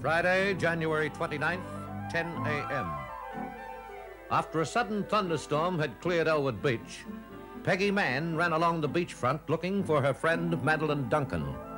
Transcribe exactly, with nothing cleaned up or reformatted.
Friday, January twenty-ninth, ten a m After a sudden thunderstorm had cleared Elwood Beach, Peggy Mann ran along the beachfront looking for her friend Madeline Duncan.